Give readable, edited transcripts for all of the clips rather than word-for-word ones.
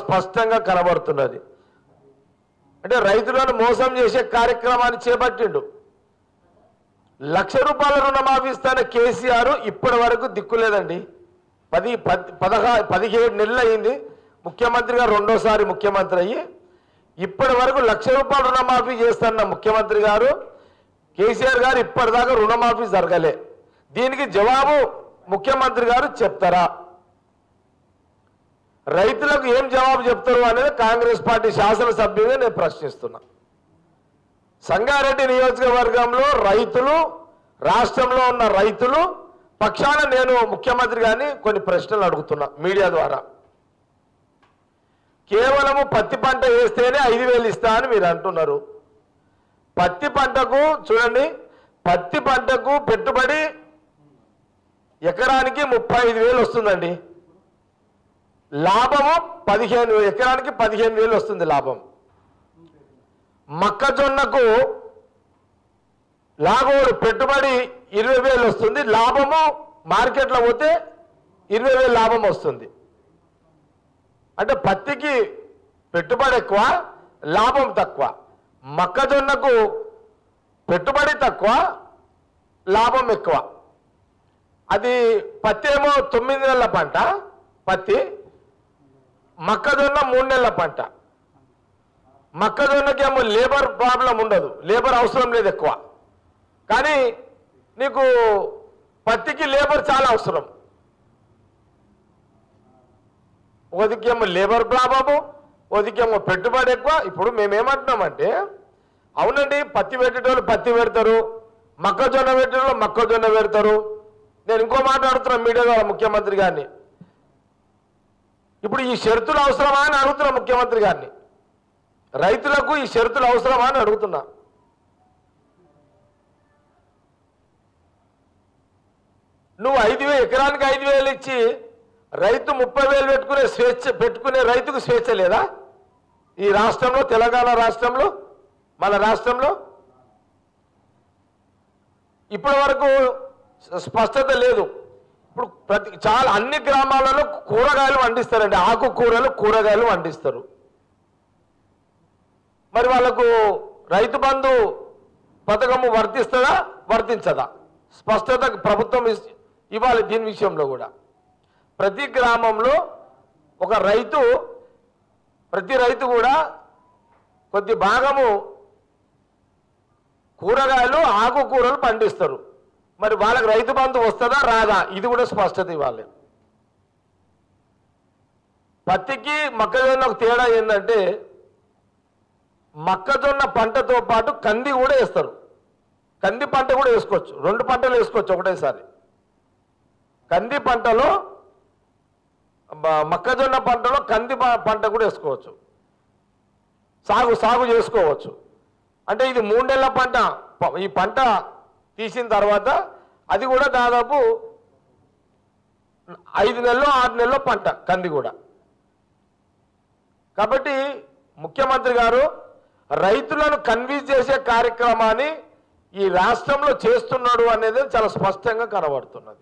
స్పష్టంగా కనబడుతున్నది. అంటే రైతులను మోసం చేసే కార్యక్రమాన్ని చేపట్టిండు. 1,00,000 రూపాయల రుణమాఫీ ఇస్తాన కేసీఆర్ ఇప్పటి వరకు దిక్కులేదండి. 17 నెలలు అయింది ముఖ్యమంత్రిగా, రెండోసారి ముఖ్యమంత్రి అయ్యి ఇప్పటి వరకు 1,00,000 రూపాయల రుణమాఫీ చేస్తున్న ముఖ్యమంత్రి గారు కేసీఆర్ గారు ఇప్పటిదాకా రుణమాఫీ జరగలే. దీనికి జవాబు ముఖ్యమంత్రి గారు చెప్తారా? రైతులకు ఏం జవాబు చెప్తారు అనేది కాంగ్రెస్ పార్టీ శాసనసభ్యులుగా నేను ప్రశ్నిస్తున్నా. సంగారెడ్డి నియోజకవర్గంలో రైతులు, రాష్ట్రంలో ఉన్న రైతులు పక్షాన నేను ముఖ్యమంత్రి గారిని కొన్ని ప్రశ్నలు అడుగుతున్నా మీడియా ద్వారా. కేవలము పత్తి పంట వేస్తేనే 5,000 ఇస్తా అని మీరు అంటున్నారు. పత్తి పంటకు చూడండి, పత్తి పంటకు పెట్టుబడి ఎకరానికి 35,000 వస్తుందండి. లాభము 15,000, ఎకరానికి 15,000 వస్తుంది లాభం. మొక్కజొన్నకు లాగోడు పెట్టుబడి 20,000 వస్తుంది, లాభము మార్కెట్లో పోతే 20,000 లాభం వస్తుంది. అంటే పత్తికి పెట్టుబడి ఎక్కువ, లాభం తక్కువ. మొక్కజొన్నకు పెట్టుబడి తక్కువ, లాభం ఎక్కువ. అది పత్తి ఏమో 9 నెలల పంట పత్తి, మొక్కజొన్న 3 నెలల పంట. మొక్కజొన్నకేమో లేబర్ ప్రాబ్లం ఉండదు, లేబర్ అవసరం లేదు ఎక్కువ. కానీ నీకు పత్తికి లేబర్ చాలా అవసరం. ఒకదికేమో లేబర్ ప్రాబ్లము, ఒకదికేమో పెట్టుబడి ఎక్కువ. ఇప్పుడు మేమేమంటున్నామంటే, అవునండి పత్తి పెట్టేటోళ్ళు పత్తి పెడతారు, మొక్కజొన్న పెట్టేటోళ్ళు మొక్కజొన్న పెడతారు. నేను ఇంకో మాట్లాడుతున్నా మీడియా ద్వారా ముఖ్యమంత్రి గారిని. ఇప్పుడు ఈ షరతులు అవసరమా అని అడుగుతున్నా ముఖ్యమంత్రి గారిని. రైతులకు ఈ షరతులు అవసరమా అని అడుగుతున్నా. నువ్వు 5,000 ఎకరానికి 5,000 ఇచ్చి రైతు 30,000 పెట్టుకునే రైతుకు స్వేచ్ఛ లేదా ఈ రాష్ట్రంలో, తెలంగాణ రాష్ట్రంలో, మన రాష్ట్రంలో? ఇప్పటి వరకు స్పష్టత లేదు. ఇప్పుడు చాలా అన్ని గ్రామాలలో కూరగాయలు పండిస్తారండి, ఆకుకూరలు, కూరగాయలు పండిస్తారు. మరి వాళ్ళకు రైతు బంధు పథకము వర్తిస్తుందా, వర్తించదా? స్పష్టత ప్రభుత్వం ఇవ్వాలి దీని విషయంలో కూడా. ప్రతి గ్రామంలో ఒక రైతు, ప్రతి రైతు కూడా కొద్ది భాగము కూరగాయలు, ఆకుకూరలు పండిస్తారు. మరి వాళ్ళకి రైతు బంధు వస్తుందా, రాదా? ఇది కూడా స్పష్టత ఇవ్వాలి. పత్తికి మొక్కజొన్నకు తేడా ఏంటంటే, మొక్కజొన్న పంటతో పాటు కంది కూడా వేస్తారు. కంది పంట కూడా వేసుకోవచ్చు, 2 పంటలు వేసుకోవచ్చు ఒకటేసారి. కంది పంటలో, మొక్కజొన్న పంటలో కంది పంట కూడా వేసుకోవచ్చు, సాగు చేసుకోవచ్చు. అంటే ఇది 3 నెలల పంట. ఈ పంట తీసిన తర్వాత అది కూడా దాదాపు 5 నెలలు 6 నెలల పంట కంది కూడా. కాబట్టి ముఖ్యమంత్రి గారు రైతులను కన్విన్స్ చేసే కార్యక్రమాన్ని ఈ రాష్ట్రంలో చేస్తున్నాడు అనేది చాలా స్పష్టంగా కనబడుతున్నది.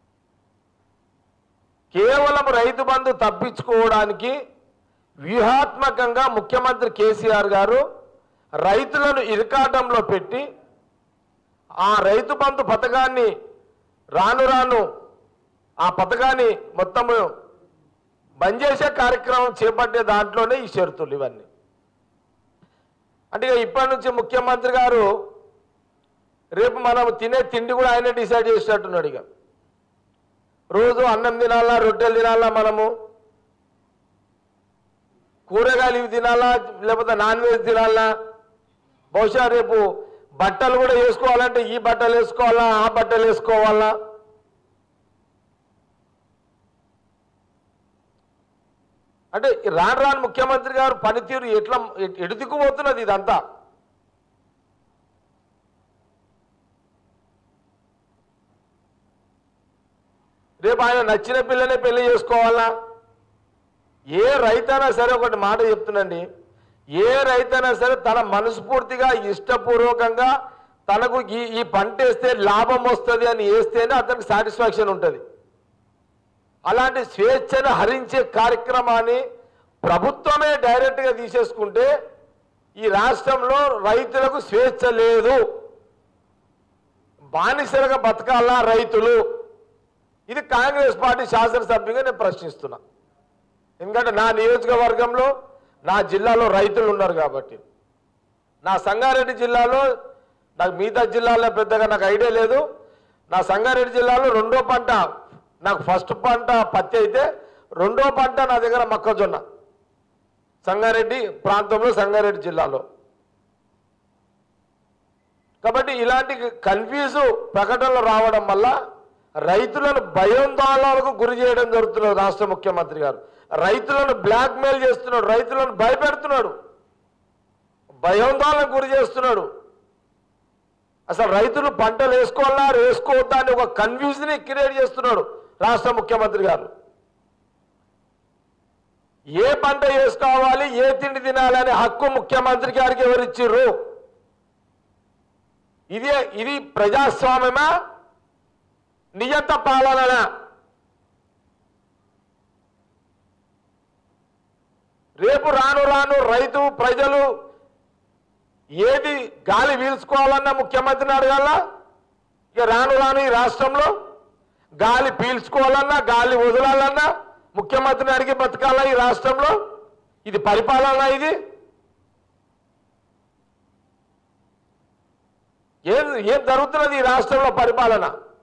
కేవలం రైతు బంధు తప్పించుకోవడానికి వ్యూహాత్మకంగా ముఖ్యమంత్రి కేసీఆర్ గారు రైతులను ఇరకాటంలో పెట్టి ఆ రైతు బంధు పథకాన్ని రాను రాను ఆ పథకాన్ని మొత్తము బంద్ చేసే కార్యక్రమం చేపట్టే దాంట్లోనే ఈ షరతులు ఇవన్నీ. అంటే ఇప్పటి నుంచి ముఖ్యమంత్రి గారు రేపు మనం తినే తిండి కూడా ఆయన డిసైడ్ చేసేటట్టున్నాడు. ఇక రోజు అన్నం తినాలా, రొట్టెలు తినాలా, మనము కూరగాయలు ఇవి తినాలా, లేకపోతే నాన్ వెజ్ తినాలా? బహుశా రేపు బట్టలు కూడా వేసుకోవాలంటే ఈ బట్టలు వేసుకోవాలా, ఆ బట్టలు వేసుకోవాలా? అంటే రాను రాను ముఖ్యమంత్రి గారు పనితీరు ఎటు దిక్కుపోతున్నది ఇదంతా. రేపు ఆయన నచ్చిన పిల్లనే పెళ్లి చేసుకోవాలా? ఏ రైతైనా సరే ఒకటి మాట చెప్తుందండి, ఏ రైతైనా సరే తన మనస్ఫూర్తిగా ఇష్టపూర్వకంగా తనకు ఈ పంట వేస్తే లాభం వస్తుంది అని వేస్తేనే అతనికి సాటిస్ఫాక్షన్ ఉంటుంది. అలాంటి స్వేచ్ఛను హరించే కార్యక్రమాన్ని ప్రభుత్వమే డైరెక్ట్గా తీసేసుకుంటే ఈ రాష్ట్రంలో రైతులకు స్వేచ్ఛ లేదు, బానిసలుగా బతకాలా రైతులు. ఇది కాంగ్రెస్ పార్టీ శాసనసభ్యుగా నేను ప్రశ్నిస్తున్నా. ఎందుకంటే నా నియోజకవర్గంలో నా జిల్లాలో రైతులు ఉన్నారు కాబట్టి. నా సంగారెడ్డి జిల్లాలో, నాకు మిగతా జిల్లాలో పెద్దగా నాకు ఐడియా లేదు. నా సంగారెడ్డి జిల్లాలో రెండో పంట, నాకు ఫస్ట్ పంట పత్తి అయితే రెండో పంట నా దగ్గర మొక్కజొన్న, సంగారెడ్డి ప్రాంతంలో, సంగారెడ్డి జిల్లాలో. కాబట్టి ఇలాంటి కన్ఫ్యూజు ప్రకటనలు రావడం వల్ల రైతులను భయోందోళనలకు గురి చేయడం జరుగుతున్నది. రాష్ట్ర ముఖ్యమంత్రి గారు రైతులను బ్లాక్మెయిల్ చేస్తున్నాడు, రైతులను భయపెడుతున్నాడు, భయోందోళనకు గురి చేస్తున్నాడు. అసలు రైతులు పంటలు వేసుకోవాలా వేసుకోవద్దా అని ఒక కన్ఫ్యూజన్ క్రియేట్ చేస్తున్నాడు రాష్ట్ర ముఖ్యమంత్రి గారు. ఏ పంట వేసుకోవాలి, ఏ తిండి తినాలని హక్కు ముఖ్యమంత్రి గారికి ఎవరిచ్చిర్రు? ఇది ప్రజాస్వామ్యమా, నియంత పాలన? రేపు రాను రాను రైతు ప్రజలు ఏది గాలి పీల్చుకోవాలన్నా ముఖ్యమంత్రిని అడగాల. ఇక రాను రాను ఈ రాష్ట్రంలో గాలి పీల్చుకోవాలన్నా, గాలి వదలాలన్నా ముఖ్యమంత్రిని అడిగి బతకాలా ఈ రాష్ట్రంలో? ఇది పరిపాలన? ఇది ఏం జరుగుతున్నది ఈ రాష్ట్రంలో పరిపాలన?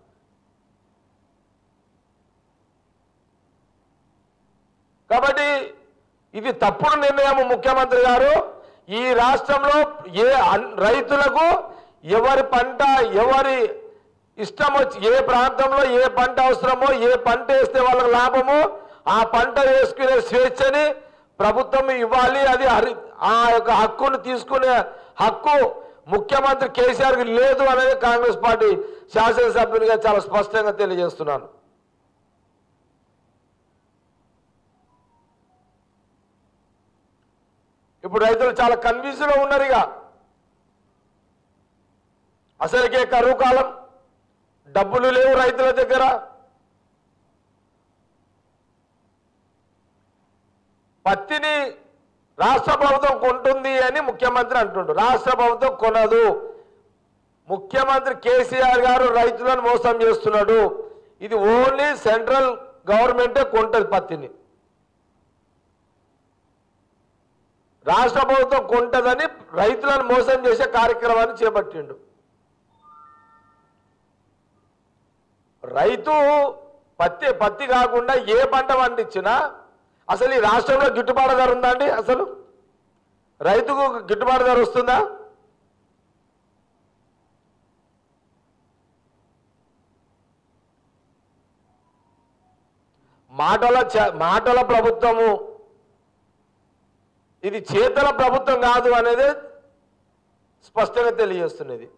కాబట్టి ఇది తప్పుడు నిర్ణయం ముఖ్యమంత్రి గారు. ఈ రాష్ట్రంలో రైతులకు ఎవరి పంట ఎవరి ఇష్టం వచ్చి, ఏ ప్రాంతంలో ఏ పంట అవసరమో, ఏ పంట వేస్తే వాళ్ళకి లాభమో ఆ పంట వేసుకునే స్వేచ్ఛని ప్రభుత్వం ఇవ్వాలి. అది ఆ యొక్క హక్కును తీసుకునే హక్కు ముఖ్యమంత్రి కేసీఆర్కి లేదు అనేది కాంగ్రెస్ పార్టీ శాసనసభ్యునిగా చాలా స్పష్టంగా తెలియజేస్తున్నాను. ఇప్పుడు రైతులు చాలా కన్ఫ్యూజన్ లో ఉన్నారు. ఇక అసలుకే కరువు కాలం, డబ్బులు లేవు రైతుల దగ్గర. పత్తిని రాష్ట్ర ప్రభుత్వం కొంటుంది అని ముఖ్యమంత్రి అంటుండు. రాష్ట్ర ప్రభుత్వం కొనదు. ముఖ్యమంత్రి కేసీఆర్ గారు రైతులను మోసం చేస్తున్నాడు. ఇది ఓన్లీ సెంట్రల్ గవర్నమెంటే కొంటది పత్తిని. రాష్ట్ర ప్రభుత్వం కొంటదని రైతులను మోసం చేసే కార్యక్రమాన్ని చేపట్టిండు. రైతు పత్తి కాకుండా ఏ పంట పండించినా అసలు ఈ రాష్ట్రంలో గిట్టుబాటు ధర ఉందా అండి? అసలు రైతుకు గిట్టుబాటు ధర వస్తుందా? మాటల ప్రభుత్వము, ఇది చేతల ప్రభుత్వం కాదు అనేది స్పష్టంగా తెలియజేస్తున్నది.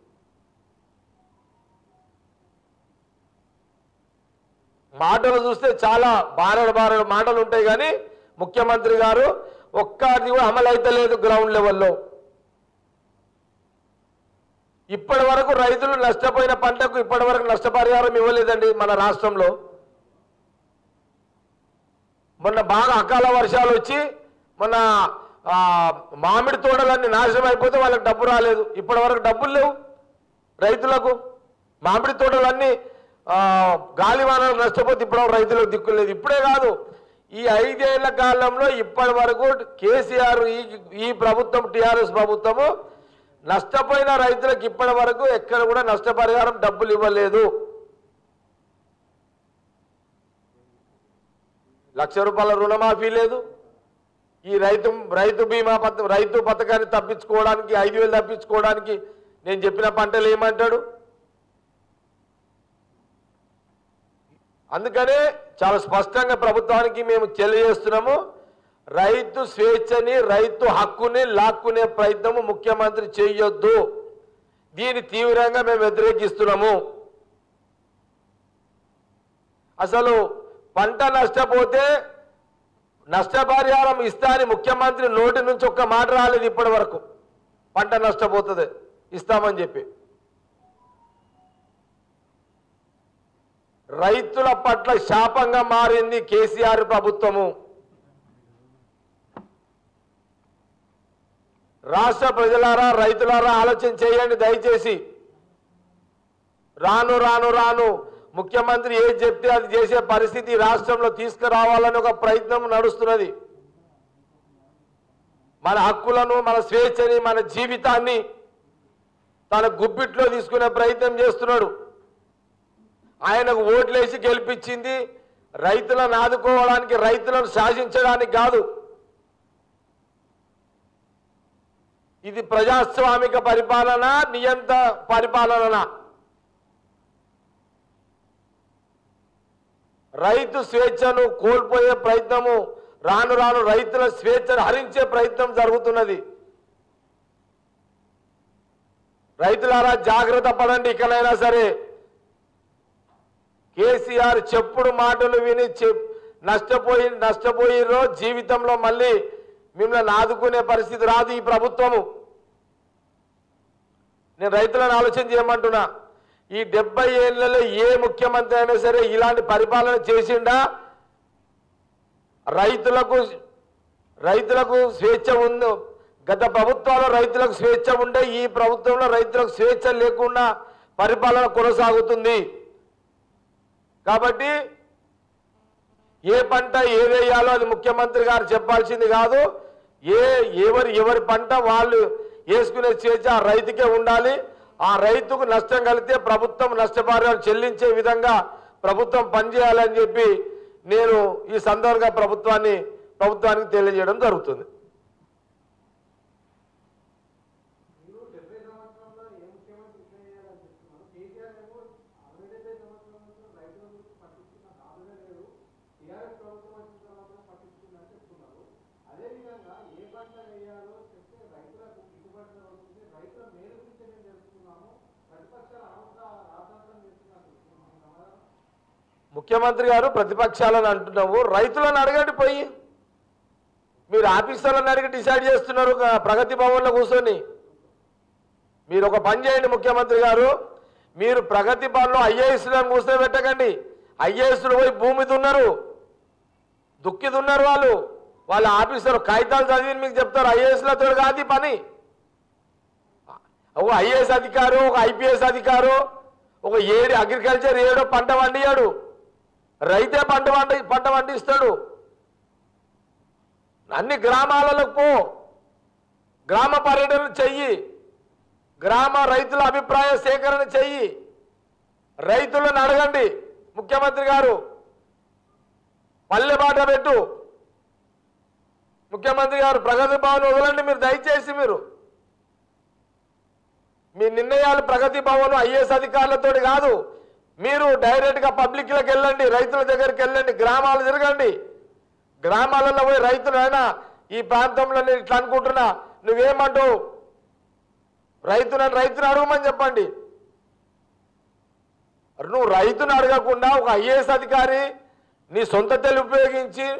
మాటలు చూస్తే చాలా బారెడు మాటలు ఉంటాయి, కానీ ముఖ్యమంత్రి గారు ఒక్కది కూడా అమలు అయితే లేదు గ్రౌండ్ లెవెల్లో. ఇప్పటి వరకు రైతులు నష్టపోయిన పంటకు ఇప్పటి వరకు నష్టపరిహారం ఇవ్వలేదండి మన రాష్ట్రంలో. మొన్న బాగా అకాల వర్షాలు వచ్చి మొన్న మామిడి తోటలన్నీ నాశనం అయిపోతే వాళ్ళకి డబ్బు రాలేదు. ఇప్పటి వరకు డబ్బులు లేవు రైతులకు. మామిడి తోటలన్నీ గాలివానలు నష్టపోతే ఇప్పుడు రైతులకు దిక్కులేదు. ఇప్పుడే కాదు, ఈ 5 ఏళ్ల కాలంలో ఇప్పటి వరకు కేసీఆర్ ఈ ప్రభుత్వం, టీఆర్ఎస్ ప్రభుత్వము నష్టపోయిన రైతులకు ఇప్పటి వరకు ఎక్కడ కూడా నష్టపరిహారం డబ్బులు ఇవ్వలేదు. 1,00,000 రూపాయల రుణమాఫీ లేదు. ఈ రైతు బీమా రైతు పథకాన్ని తప్పించుకోవడానికి, 5,000 తప్పించుకోవడానికి నేను చెప్పిన పంటలు ఏమంటాడు? అందుకనే చాలా స్పష్టంగా ప్రభుత్వానికి మేము తెలియజేస్తున్నాము, రైతు స్వేచ్ఛని, రైతు హక్కుని లాక్కునే ప్రయత్నము ముఖ్యమంత్రి చేయొద్దు. దీన్ని తీవ్రంగా మేము వ్యతిరేకిస్తున్నాము. అసలు పంట నష్టపోతే నష్టపరిహారం ఇస్తా అని ముఖ్యమంత్రి నోటి నుంచి ఒక్క మాట రాలేదు ఇప్పటి వరకు. పంట నష్టపోతుంది ఇస్తామని చెప్పి. రైతుల పట్ల శాపంగా మారింది కేసీఆర్ ప్రభుత్వము. రాష్ట్ర ప్రజలారా, రైతులారా ఆలోచన చేయండి దయచేసి. రాను రాను రాను ముఖ్యమంత్రి ఏది చెప్తే అది చేసే పరిస్థితి రాష్ట్రంలో తీసుకురావాలని ఒక ప్రయత్నం నడుస్తున్నది. మన హక్కులను, మన స్వేచ్ఛని, మన జీవితాన్ని తన గుప్పిట్లో తీసుకునే ప్రయత్నం చేస్తున్నాడు. ఆయనకు ఓట్లేసి గెలిపించింది రైతులను ఆదుకోవడానికి, రైతులను శాసించడానికి కాదు. ఇది ప్రజాస్వామిక పరిపాలన, నియంత పరిపాలన. రైతు స్వేచ్ఛను కోల్పోయే ప్రయత్నము, రాను రాను రైతుల స్వేచ్ఛను హరించే ప్రయత్నం జరుగుతున్నది. రైతులారా జాగ్రత్త పడండి. ఇకనైనా సరే కేసీఆర్ చెప్పుడు మాటలు విని నష్టపోయిరో జీవితంలో మళ్ళీ మిమ్మల్ని ఆదుకునే పరిస్థితి రాదు ఈ ప్రభుత్వము. నేను రైతులను ఆలోచన చేయమంటున్నా. ఈ 70 ఏళ్లలో ఏ ముఖ్యమంత్రి అయినా సరే ఇలాంటి పరిపాలన చేసిండా? రైతులకు స్వేచ్ఛ ఉందో? గత ప్రభుత్వాల్లో రైతులకు స్వేచ్ఛ ఉండే, ఈ ప్రభుత్వంలో రైతులకు స్వేచ్ఛ లేకుండా పరిపాలన కొనసాగుతుంది. కాబట్టి ఏ పంట ఏదేయాలో అది ముఖ్యమంత్రి గారు చెప్పాల్సింది కాదు. ఎవరి పంట వాళ్ళు వేసుకునే స్వేచ్ఛ ఆ రైతుకే ఉండాలి. ఆ రైతుకు నష్టం కలిగితే ప్రభుత్వం నష్టపరిహారం చెల్లించే విధంగా ప్రభుత్వం పనిచేయాలని చెప్పి నేను ఈ సందర్భంగా ప్రభుత్వానికి తెలియజేయడం జరుగుతుంది. ముఖ్యమంత్రి గారు ప్రతిపక్షాలను అంటున్నావు, రైతులను అడగండి. పోయి మీరు ఆఫీసర్లను అడిగి డిసైడ్ చేస్తున్నారు ప్రగతి భవన్లో కూర్చొని. మీరు ఒక పని చేయండి ముఖ్యమంత్రి గారు, మీరు ప్రగతి భవన్లో ఐఏఎస్లను కూర్చోబెట్టకండి. ఐఏఎస్లు పోయి భూమి దున్నారు, దుక్కి దున్నారు. వాళ్ళ ఆఫీసర్ కాగితాలు చదివి మీకు చెప్తారు. ఐఏఎస్లతో కాదు పని. ఒక ఐఏఎస్ అధికారు, ఒక ఐపీఎస్ అధికారు, ఒక అగ్రికల్చర్ ఏడో పంట పండియాడు, రైతే పంట పండిస్తాడు. అన్ని గ్రామాలకు పో, గ్రామ పర్యటన చెయ్యి, గ్రామ రైతుల అభిప్రాయ సేకరణ చెయ్యి, రైతులను అడగండి. ముఖ్యమంత్రి గారు పల్లె బాట పెట్టు. ముఖ్యమంత్రి గారు ప్రగతి భవన్ వదలండి. మీరు దయచేసి మీ నిర్ణయాలు ప్రగతి భవన్ ఐఏఎస్ అధికారులతో కాదు. మీరు డైరెక్ట్గా పబ్లిక్లకు వెళ్ళండి, రైతుల దగ్గరికి వెళ్ళండి, గ్రామాలు తిరగండి. గ్రామాలలో పోయి రైతులైనా ఈ ప్రాంతంలో నేను ఇట్లా అనుకుంటున్నా, నువ్వేమంటావు, రైతుని అడగమని చెప్పండి. నువ్వు రైతును అడగకుండా ఒక ఐఏఎస్ అధికారి నీ సొంత తెలివి ఉపయోగించి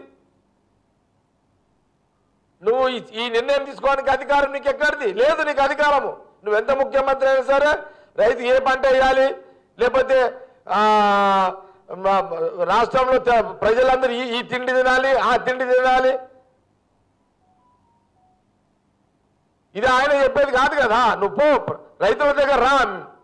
నువ్వు ఈ నిర్ణయం తీసుకోవడానికి అధికారం నీకు ఎక్కడిది? లేదు నీకు అధికారము. నువ్వెంత ముఖ్యమంత్రి అయినా సరే రైతు ఏ పంట వేయాలి, లేకపోతే రాష్ట్రంలో ప్రజలందరూ ఈ తిండి తినాలి, ఆ తిండి తినాలి, ఇది ఆయన చెప్పేది కాదు కదా. నువ్వు పో రైతుల దగ్గర రా.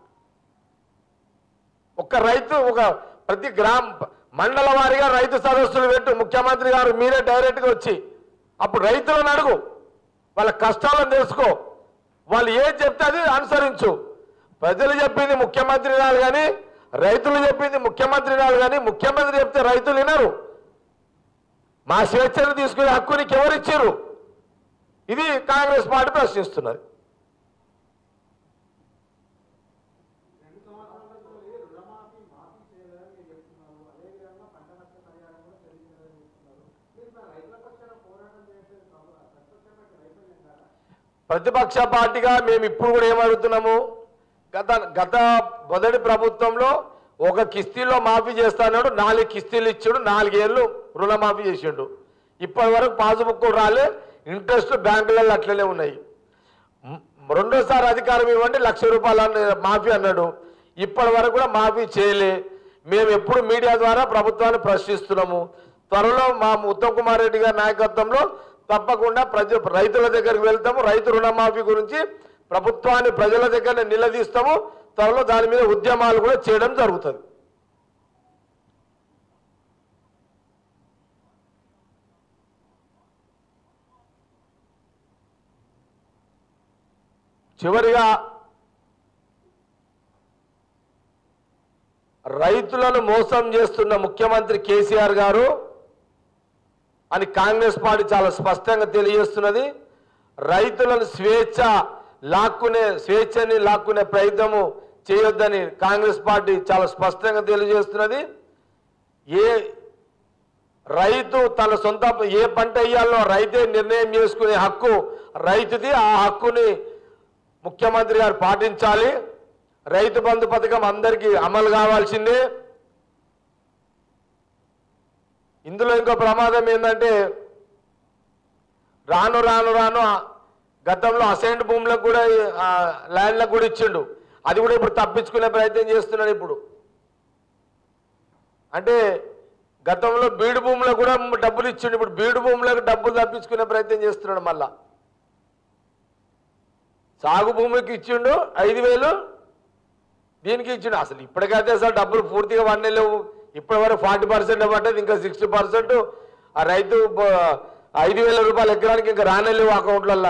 ప్రతి మండల వారీగా రైతు సదస్సులు పెట్టు. ముఖ్యమంత్రి గారు మీరే డైరెక్ట్గా వచ్చి అప్పుడు రైతులను అడుగు, వాళ్ళ కష్టాలను తెలుసుకో, వాళ్ళు ఏది చెప్తే అది అనుసరించు. ప్రజలు చెప్పింది ముఖ్యమంత్రి రాదు కానీ, రైతులు చెప్పింది ముఖ్యమంత్రి రాదు కానీ, ముఖ్యమంత్రి చెప్తే రైతులు వినరు. మా స్వేచ్ఛను తీసుకునే హక్కు నీకు ఎవరిచ్చారు? ఇది కాంగ్రెస్ పార్టీ ప్రశ్నిస్తున్నది. ప్రతిపక్ష పార్టీగా మేము ఇప్పుడు కూడా ఏమడుగుతున్నాము, గత మొదటి ప్రభుత్వంలో ఒక కిస్తీలో మాఫీ చేస్తాడు, 4 కిస్తీలు ఇచ్చాడు, 4 ఏళ్ళు రుణమాఫీ చేసిండు. ఇప్పటి వరకు పాస్బుక్ రాలే, ఇంట్రెస్ట్ బ్యాంకులలో అట్లనే ఉన్నాయి. రెండోసారి అధికారం ఇవ్వండి, ₹1,00,000 మాఫీ అన్నాడు. ఇప్పటి వరకు కూడా మాఫీ చేయలే. మేము ఎప్పుడు మీడియా ద్వారా ప్రభుత్వాన్ని ప్రశ్నిస్తున్నాము. త్వరలో మా ఉత్తమ్ కుమార్ రెడ్డి గారి నాయకత్వంలో తప్పకుండా రైతుల దగ్గరికి వెళ్తాము. రైతు రుణమాఫీ గురించి ప్రభుత్వాన్ని ప్రజల దగ్గర నిలదీస్తాము. త్వరలో దాని మీద ఉద్యమాలు కూడా చేయడం జరుగుతుంది. చివరిగా రైతులను మోసం చేస్తున్న ముఖ్యమంత్రి కేసీఆర్ గారు అని కాంగ్రెస్ పార్టీ చాలా స్పష్టంగా తెలియజేస్తున్నది. రైతులను స్వేచ్ఛని లాక్కునే ప్రయత్నము చేయొద్దని కాంగ్రెస్ పార్టీ చాలా స్పష్టంగా తెలియజేస్తున్నది. రైతు తన సొంత ఏ పంట వేయాలో రైతే నిర్ణయం చేసుకునే హక్కు రైతుది. ఆ హక్కుని ముఖ్యమంత్రి గారు పాటించాలి. రైతు బంధు పథకం అందరికీ అమలు కావాల్సిందే. ఇందులో ఇంకో ప్రమాదం ఏంటంటే రాను గతంలో అసైన్డ్ భూములకు కూడా ల్యాండ్లకు కూడా ఇచ్చిండు. అది కూడా ఇప్పుడు తప్పించుకునే ప్రయత్నం చేస్తున్నాడు. ఇప్పుడు అంటే గతంలో బీడు భూములకు కూడా డబ్బులు ఇచ్చిండు. ఇప్పుడు బీడు భూములకు డబ్బులు తప్పించుకునే ప్రయత్నం చేస్తున్నాడు. మళ్ళా సాగు భూమికి ఇచ్చిండు 5,000, దీనికి ఇచ్చిండు. అసలు ఇప్పటికైతే అసలు డబ్బులు పూర్తిగా లేవు. ఇప్పటి వరకు 40% పడ్డది, ఇంకా 60% ఆ రైతు 5,000 రూపాయలు ఎకరానికి ఇంకా రానేలేవు అకౌంట్లల్లో.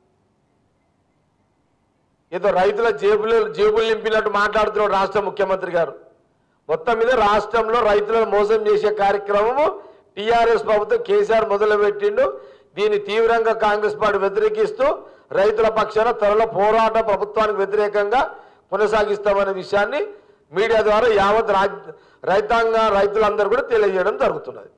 ఏదో రైతుల జేబులు నింపినట్టు మాట్లాడుతున్నాడు రాష్ట్ర ముఖ్యమంత్రి గారు. మొత్తం మీద రాష్ట్రంలో రైతులను మోసం చేసే కార్యక్రమము టీఆర్ఎస్ ప్రభుత్వం కేసీఆర్ మొదలుపెట్టిండు. దీన్ని తీవ్రంగా కాంగ్రెస్ పార్టీ వ్యతిరేకిస్తూ రైతుల పక్షాన త్వరలో పోరాటం ప్రభుత్వానికి వ్యతిరేకంగా కొనసాగిస్తామనే విషయాన్ని మీడియా ద్వారా యావత్ రైతులందరూ కూడా తెలియజేయడం జరుగుతున్నది.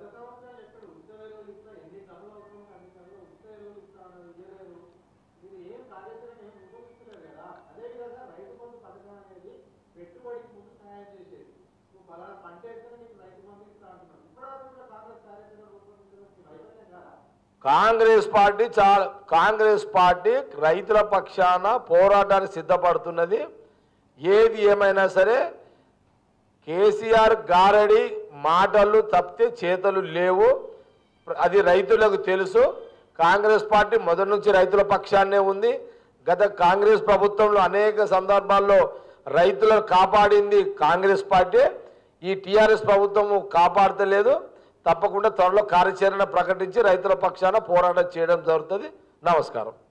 కాంగ్రెస్ పార్టీ రైతుల పక్షాన పోరాటానికి సిద్ధపడుతున్నది. ఏది ఏమైనా సరే కేసీఆర్ గారడి మాటలు తప్పితే చేతలు లేవు. అది రైతులకు తెలుసు. కాంగ్రెస్ పార్టీ మొదటి నుంచి రైతుల పక్షాన్నే ఉంది. గత కాంగ్రెస్ ప్రభుత్వంలో అనేక సందర్భాల్లో రైతులను కాపాడింది కాంగ్రెస్ పార్టీ. ఈ టీఆర్ఎస్ ప్రభుత్వము కాపాడతలేదు. తప్పకుండా త్వరలో కార్యాచరణ ప్రకటించి రైతుల పక్షాన పోరాటం చేయడం జరుగుతుంది. నమస్కారం.